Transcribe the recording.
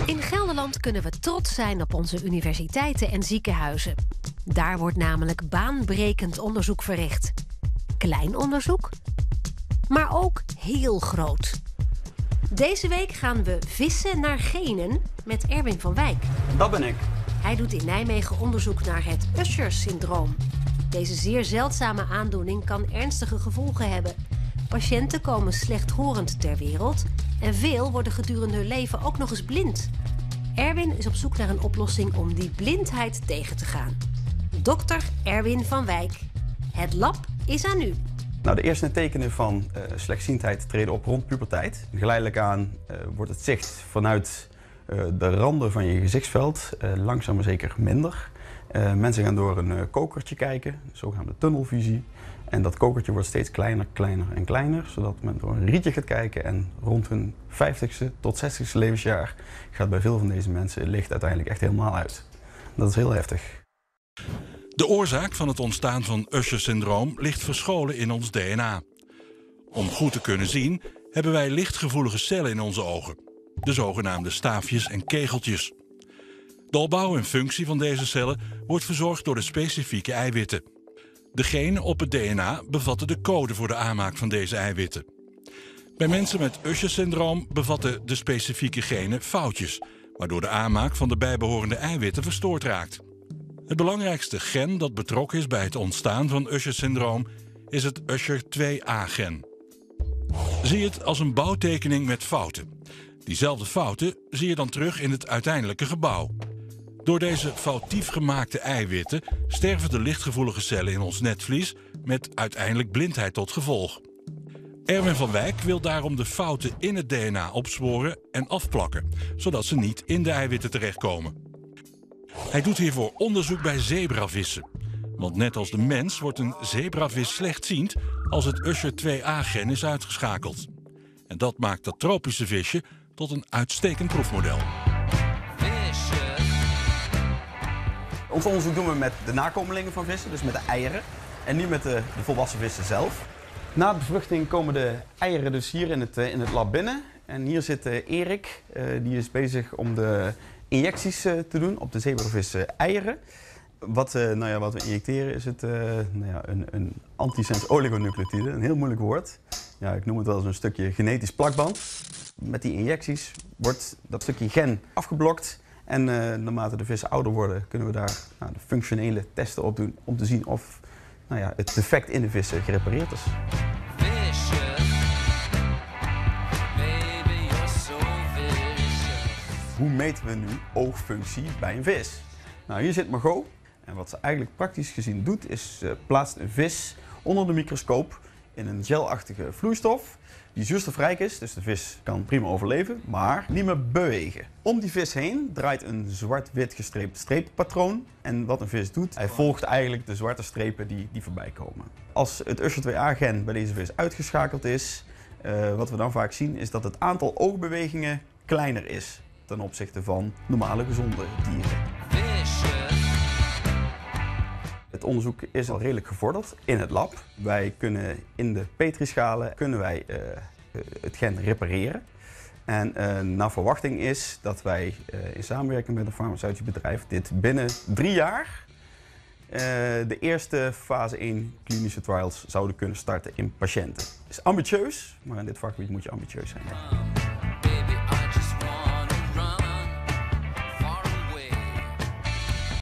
In Gelderland kunnen we trots zijn op onze universiteiten en ziekenhuizen. Daar wordt namelijk baanbrekend onderzoek verricht. Klein onderzoek, maar ook heel groot. Deze week gaan we vissen naar genen met Erwin van Wijk. Dat ben ik. Hij doet in Nijmegen onderzoek naar het Usher-syndroom. Deze zeer zeldzame aandoening kan ernstige gevolgen hebben. Patiënten komen slechthorend ter wereld en veel worden gedurende hun leven ook nog eens blind. Erwin is op zoek naar een oplossing om die blindheid tegen te gaan. Dokter Erwin van Wijk. Het lab is aan u. Nou, de eerste tekenen van slechtziendheid treden op rond puberteit. Geleidelijk aan wordt het zicht vanuit de randen van je gezichtsveld langzaam maar zeker minder. Mensen gaan door een kokertje kijken, zogenaamde tunnelvisie. En dat kokertje wordt steeds kleiner, kleiner en kleiner, zodat men door een rietje gaat kijken. En rond hun 50ste tot 60ste levensjaar gaat bij veel van deze mensen het licht uiteindelijk echt helemaal uit. Dat is heel heftig. De oorzaak van het ontstaan van Usher-syndroom ligt verscholen in ons DNA. Om goed te kunnen zien hebben wij lichtgevoelige cellen in onze ogen. De zogenaamde staafjes en kegeltjes. De opbouw en functie van deze cellen wordt verzorgd door de specifieke eiwitten. De genen op het DNA bevatten de code voor de aanmaak van deze eiwitten. Bij mensen met Usher-syndroom bevatten de specifieke genen foutjes, waardoor de aanmaak van de bijbehorende eiwitten verstoord raakt. Het belangrijkste gen dat betrokken is bij het ontstaan van Usher-syndroom is het Usher2A-gen. Zie het als een bouwtekening met fouten. Diezelfde fouten zie je dan terug in het uiteindelijke gebouw. Door deze foutief gemaakte eiwitten sterven de lichtgevoelige cellen in ons netvlies met uiteindelijk blindheid tot gevolg. Erwin van Wijk wil daarom de fouten in het DNA opsporen en afplakken, zodat ze niet in de eiwitten terechtkomen. Hij doet hiervoor onderzoek bij zebravissen. Want net als de mens wordt een zebravis slechtziend als het Usher2A-gen is uitgeschakeld. En dat maakt dat tropische visje tot een uitstekend proefmodel. Ons onderzoek doen we met de nakomelingen van vissen, dus met de eieren. En niet met de volwassen vissen zelf. Na de bevruchting komen de eieren dus hier in het lab binnen. En hier zit Erik, die is bezig om de injecties te doen op de zebravis eieren. Wat we injecteren is een antisense oligonucleotide, een heel moeilijk woord. Ja, ik noem het wel eens een stukje genetisch plakband. Met die injecties wordt dat stukje gen afgeblokt. En naarmate de vissen ouder worden, kunnen we daar de functionele testen op doen om te zien of het defect in de vissen gerepareerd is. Hoe meten we nu oogfunctie bij een vis? Nou, hier zit Margot. En wat ze eigenlijk praktisch gezien doet, is plaatst een vis onder de microscoop in een gelachtige vloeistof die zuurstofrijk is, dus de vis kan prima overleven, maar niet meer bewegen. Om die vis heen draait een zwart-wit gestreept streeppatroon. En wat een vis doet, hij volgt eigenlijk de zwarte strepen die voorbij komen. Als het Usher2A-gen bij deze vis uitgeschakeld is, wat we dan vaak zien, is dat het aantal oogbewegingen kleiner is ten opzichte van normale gezonde dieren. Het onderzoek is al redelijk gevorderd in het lab. Wij kunnen in de petrischalen het gen repareren. En naar verwachting is dat wij in samenwerking met een farmaceutisch bedrijf dit binnen 3 jaar de eerste fase 1 klinische trials zouden kunnen starten in patiënten. Het is ambitieus, maar in dit vakgebied moet je ambitieus zijn.